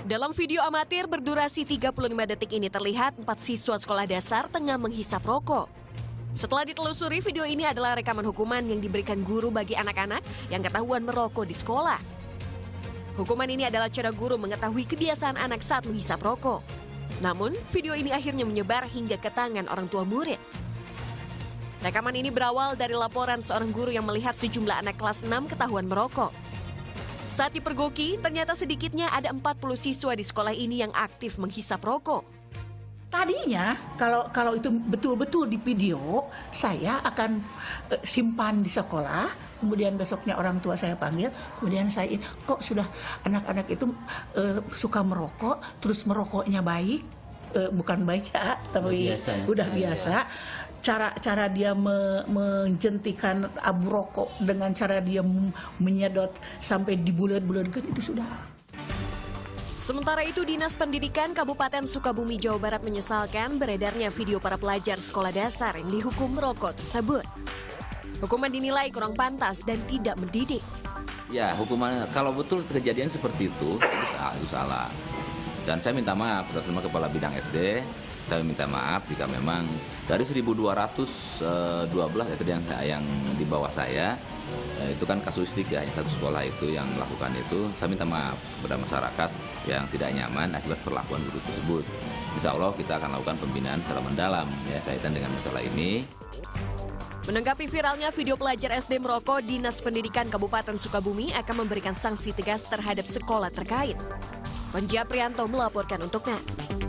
Dalam video amatir berdurasi 35 detik ini terlihat 4 siswa sekolah dasar tengah menghisap rokok. Setelah ditelusuri, video ini adalah rekaman hukuman yang diberikan guru bagi anak-anak yang ketahuan merokok di sekolah. Hukuman ini adalah cara guru mengetahui kebiasaan anak saat menghisap rokok. Namun, video ini akhirnya menyebar hingga ke tangan orang tua murid. Rekaman ini berawal dari laporan seorang guru yang melihat sejumlah anak kelas 6 ketahuan merokok. Saat dipergoki, ternyata sedikitnya ada 40 siswa di sekolah ini yang aktif menghisap rokok. Tadinya kalau itu betul-betul di video, saya akan simpan di sekolah, kemudian besoknya orang tua saya panggil, kemudian saya kok sudah anak-anak itu suka merokok, terus merokoknya baik, bukan baik ya, tapi udah biasa. Cara dia menjentikan abu rokok dengan cara dia menyedot sampai dibulet-buletkan itu sudah. Sementara itu, Dinas Pendidikan Kabupaten Sukabumi, Jawa Barat menyesalkan beredarnya video para pelajar sekolah dasar yang dihukum merokok tersebut. Hukuman dinilai kurang pantas dan tidak mendidik. Ya, hukuman kalau betul kejadian seperti itu salah. Dan saya minta maaf terutama Kepala Bidang SD. Saya minta maaf jika memang dari 1.212 SD yang di bawah saya, itu kan kasuistik ya, satu sekolah itu yang melakukan itu. Saya minta maaf kepada masyarakat yang tidak nyaman akibat perlakuan guru tersebut. Insya Allah kita akan lakukan pembinaan secara mendalam ya kaitan dengan masalah ini. Menanggapi viralnya video pelajar SD merokok, Dinas Pendidikan Kabupaten Sukabumi akan memberikan sanksi tegas terhadap sekolah terkait. Panji Aprianto melaporkan untuk NET.